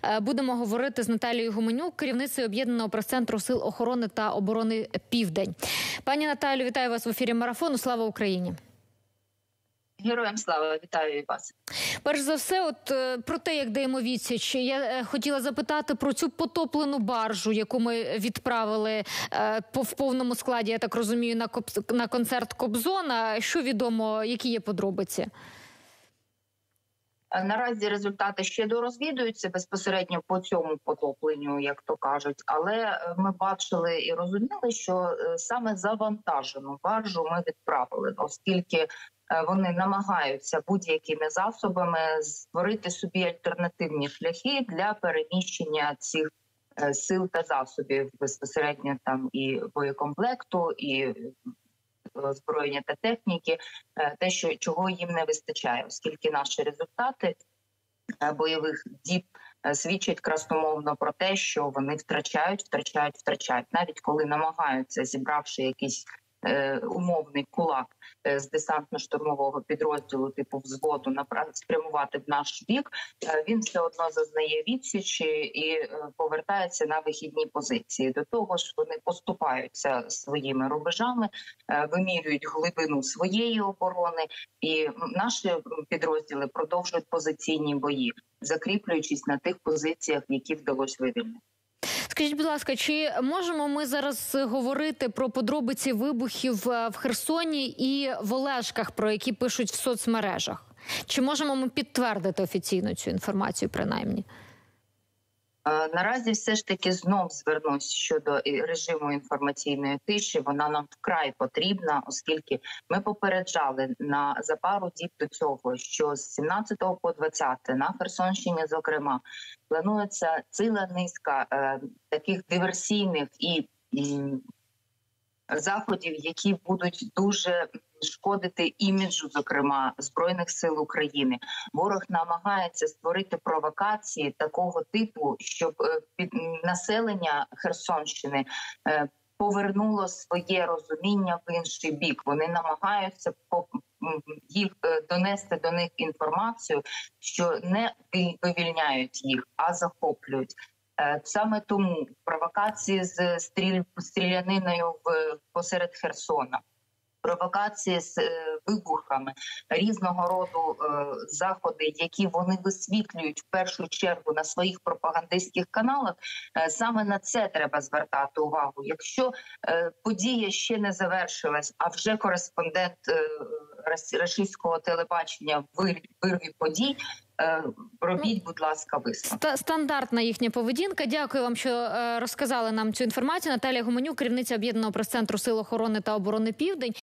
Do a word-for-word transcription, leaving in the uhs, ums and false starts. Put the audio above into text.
Будемо говорити з Наталією Гуменюк, керівницею Об'єднаного прес-центру Сил охорони та оборони «Південь». Пані Наталю, вітаю вас в ефірі Марафону. Слава Україні! Героям слава, вітаю вас. Перш за все, от про те, як даємо відсіч, я хотіла запитати про цю потоплену баржу, яку ми відправили в повному складі, я так розумію, на, коп... на концерт Кобзона. Що відомо, які є подробиці? Наразі результати ще дорозвідуються безпосередньо по цьому потопленню, як то кажуть. Але ми бачили і розуміли, що саме завантажену баржу ми відправили, оскільки вони намагаються будь-якими засобами створити собі альтернативні шляхи для переміщення цих сил та засобів, безпосередньо там і боєкомплекту, і озброєння та техніки, те, що чого їм не вистачає, оскільки наші результати бойових дій свідчать красномовно про те, що вони втрачають, втрачають, втрачають, навіть коли намагаються, зібравши якийсь умовний кулак з десантно-штурмового підрозділу типу взводу спрямувати в наш бік, він все одно зазнає відсічі і повертається на вихідні позиції. До того ж, вони поступаються своїми рубежами, вимірюють глибину своєї оборони, і наші підрозділи продовжують позиційні бої, закріплюючись на тих позиціях, які вдалося вивільнити. Скажіть, будь ласка, чи можемо ми зараз говорити про подробиці вибухів в Херсоні і в Олешках, про які пишуть в соцмережах? Чи можемо ми підтвердити офіційно цю інформацію, принаймні? Наразі все ж таки знов звернусь щодо режиму інформаційної тиші. Вона нам вкрай потрібна, оскільки ми попереджали на за пару діб до цього, що з сімнадцятого по двадцяте на Херсонщині, зокрема, планується ціла низка е, таких диверсійних і, і заходів, які будуть дуже шкодити іміджу, зокрема, Збройних сил України. Ворог намагається створити провокації такого типу, щоб під населення Херсонщини повернуло своє розуміння в інший бік. Вони намагаються їх донести до них інформацію, що не вивільняють їх, а захоплюють. Саме тому провокації з стріль... стріляниною в посеред Херсона, провокації з е, вибухами, різного роду е, заходи, які вони висвітлюють в першу чергу на своїх пропагандистських каналах, е, саме на це треба звертати увагу. Якщо е, подія ще не завершилась, а вже кореспондент е, російського телебачення в вирві подій, робіть, будь ласка, висновок. Стандартна їхня поведінка. Дякую вам, що розказали нам цю інформацію. Наталія Гуменюк, керівниця Об'єднаного прес-центру Сил охорони та оборони «Південь».